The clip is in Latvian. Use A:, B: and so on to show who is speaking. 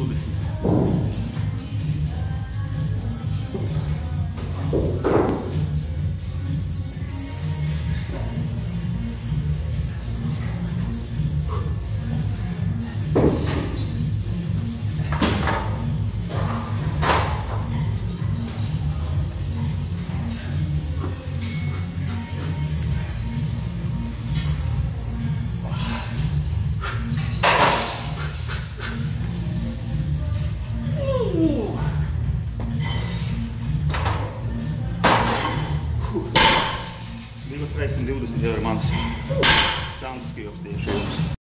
A: 20. Minus 13 20 eiro manas. Sounds skills tieši.